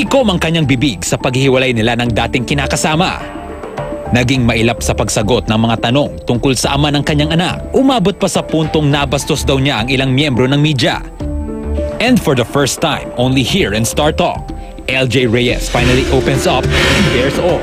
Tikom ang kanyang bibig sa paghiwalay nila ng dating kinakasama. Naging mailap sa pagsagot ng mga tanong tungkol sa ama ng kanyang anak. Umabot pa sa puntong nabastos daw niya ang ilang miyembro ng media. And for the first time, only here in Star Talk, LJ Reyes finally opens up and bears all.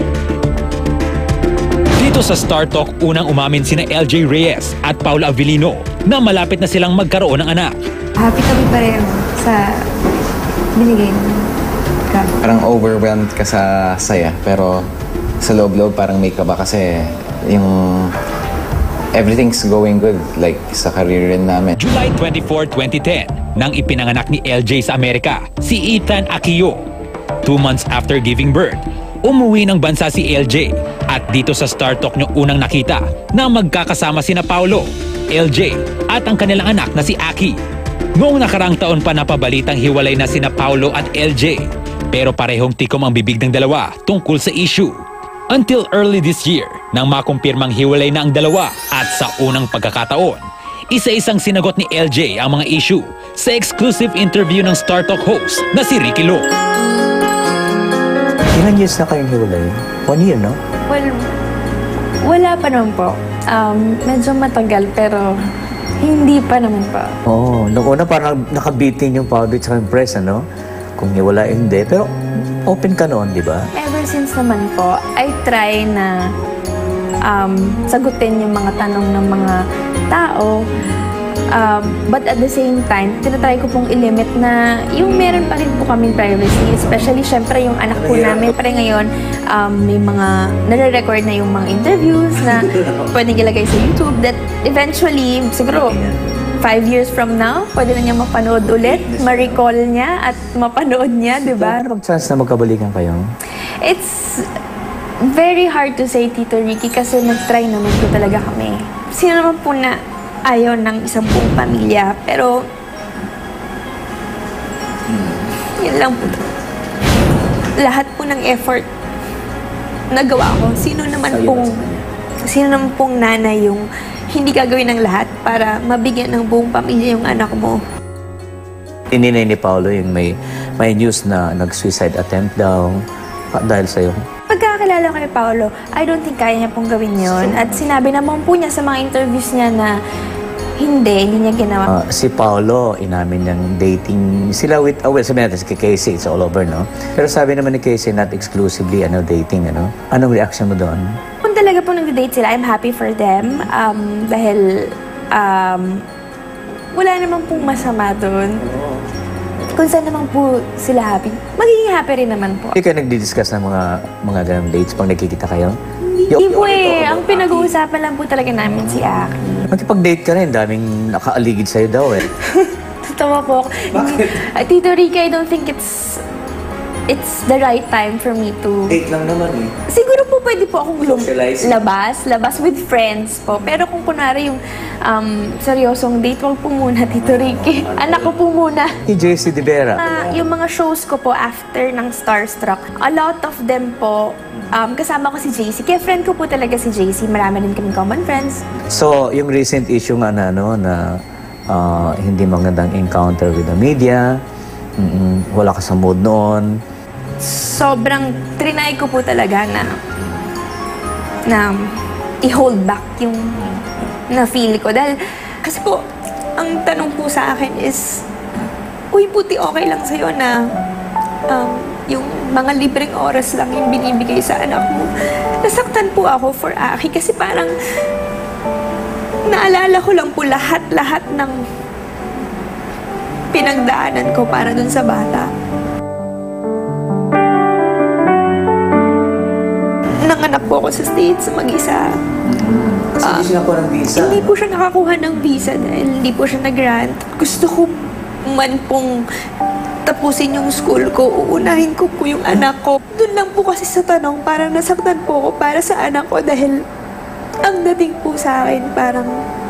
Dito sa Star Talk, unang umamin sina LJ Reyes at Paula Avellino na malapit na silang magkaroon ng anak. Happy kami pareho sa binigay mo. Parang overwhelmed ka sa saya, pero sa loob-loob parang may kaba kasi yung everything's going good, like sa career rin namin. July 24, 2010, nang ipinanganak ni LJ sa Amerika, si Ethan Aquillo. 2 months after giving birth, umuwi ng bansa si LJ at dito sa Star Talk niyo unang nakita na magkakasama sina Paolo, LJ at ang kanilang anak na si Aki. Noong nakaraang taon pa napabalitang hiwalay na sina Paolo at LJ, pero parehong tikom ang bibig ng dalawa tungkol sa issue. Until early this year, nang makumpirmang hiwalay na ang dalawa at sa unang pagkakataon, isa-isang sinagot ni LJ ang mga issue sa exclusive interview ng Star Talk host na si Ricky Lo. Ilan years na kayong hiwalay? 1 year, no? Well, wala pa naman po. Medyo matagal pero hindi pa naman po. Oo, noong una parang nakabitin yung public sa press, ano? Kung hiwalay hindi, pero open ka noon, di ba? Ever since naman po, I try na sagutin yung mga tanong ng mga tao. But at the same time, tinatry ko pong ilimit na yung meron pa rin po kaming privacy. Especially, syempre, yung anak po namin. Pero ngayon, may mga nare-record na yung mga interviews na pwedeng ilagay sa YouTube that eventually, siguro, 5 years from now, pwede na niya mapanood ulit, ma-recall niya at mapanood niya, di ba? Ano mag-chance na magkabalikan kayo? It's very hard to say, Tito Ricky, kasi nag-try naman po talaga kami. Sino naman po na ayaw ng isang buong pamilya, pero yun lang po. Lahat po ng effort nagawa ko. Sino naman pong nanay yung hindi gagawin ng lahat para mabigyan ng buong pamilya yung anak mo? Ininay ni Paolo yung may news na nag-suicide attempt daw dahil sa'yo. Pagkakilala ko kay Paolo, I don't think kaya niya pong gawin yun. At sinabi naman po niya sa mga interviews niya na hindi niya ginawa. Si Paolo, inamin niyang dating sila with, well, sabi natin kay Casey, it's all over, no? Pero sabi naman ni Casey, not exclusively, dating, ano? Anong reaction mo doon? Kung talaga po nag-date sila, I'm happy for them. Dahil, wala naman pong masama doon. Kung saan naman po sila happy, magiging happy rin naman po. Hindi kayo nagdi-discuss ng mga ganong dates pag nagkikita kayo? Hindi po eh. Ang pinag-uusapan lang po talaga namin si Aki. Magkipag-date ka rin, daming nakaaligid sa'yo daw eh. Totoo po. Bakit? Tito Ricky, I don't think it's the right time for me to... Date lang naman eh. Siguro po pwede po akong Socialize. labas with friends po. Pero kung kunwari yung seryosong date, wag po muna, Tito Ricky. Anak ko po muna. Si JC De Vera. Yung mga shows ko po after ng Starstruck, a lot of them po, kasama ko si JC. Kaya friend ko po talaga si JC. Marami rin kaming common friends. So, yung recent issue nga na, hindi magandang encounter with the media, wala ka sa mood noon. Sobrang trinay ko po talaga na i-hold back yung na-feel ko. Dahil, kasi po, ang tanong po sa akin is, uy, buti okay lang sa'yo na yung mga libreng oras lang yung binibigay sa anak mo. Nasaktan po ako for Aki kasi parang naalala ko lang po lahat ng pinagdaanan ko para dun sa bata. Nanganak po ako sa States mag-isa. Kasi hindi siya nakuha ng visa. Hindi po siya nakakuha ng visa dahil hindi po siya nag-grant. Gusto ko man pong tapusin yung school ko, uunahin ko po yung anak ko. Doon lang po kasi sa tanong, parang nasaktan po ako para sa anak ko dahil ang dating po sa akin parang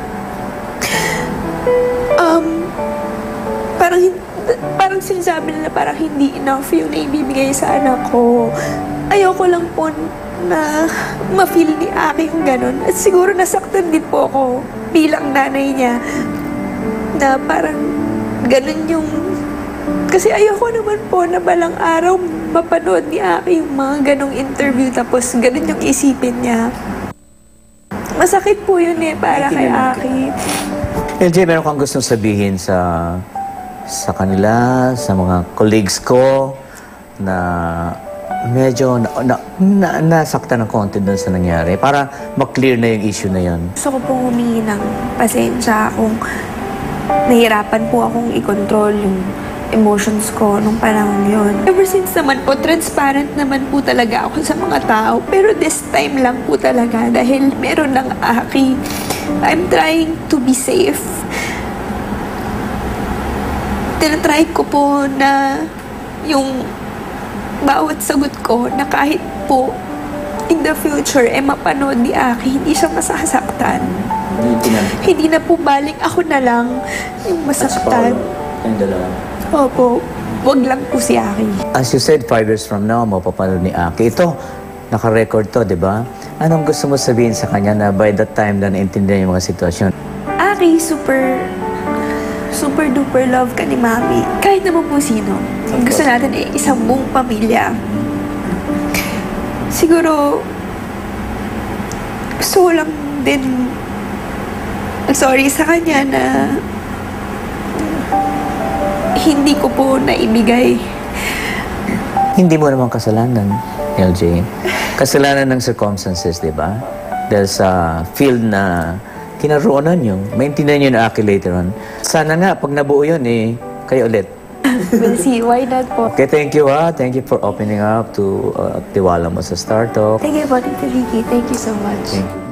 parang sinasabi nila parang hindi enough yung naibibigay sa anak ko. Ayoko lang po na ma-feel ni Aki yung ganun. At siguro nasaktan din po ako bilang nanay niya na parang ganun yung Kasi ayoko naman po na balang araw mapanood ni Aki yung mga ganong interview tapos ganun yung isipin niya. Masakit po yun para kay Aki. LJ, meron kang gustong sabihin sa kanila, sa mga colleagues ko na medyo nasaktan ng konti doon sa nangyari para mag-clear na yung issue na yun. Gusto ko pong humingi ng pasensya kung nahirapan po akong i-control yung emotions ko nung panahon yun. Ever since naman po, transparent naman po talaga ako sa mga tao. Pero this time lang po talaga dahil meron ng Aki. I'm trying to be safe. Tinatry ko po na yung bawat sagot ko na kahit po in the future mapanood ni Aki, hindi siya masasaktan. Hindi na po baling ako na lang yung masaktan. Opo, wag lang po si Aki. As you said, 5 years from now, mapapanood ni Aki. Ito, naka-record to, di ba? Anong gusto mo sabihin sa kanya na by that time na naintindihan yung mga sitwasyon? Aki, super duper love ka ni Mami. Kahit naman po sino. Gusto natin isang buong pamilya. Siguro, gusto ko lang din sorry sa kanya na hindi ko po naibigay. Hindi mo naman kasalanan, LJ. Kasalanan ng circumstances, di ba? Dahil sa field na kinaroonan nyo, maintindihan nyo na Aki later on. Sana nga, pag nabuo yun, kayo ulit. We'll see. Why not po? Okay, thank you Thank you for opening up to tiwala mo sa Star Talk. Thank you po, Tito Ricky. Thank you so much. Thank you.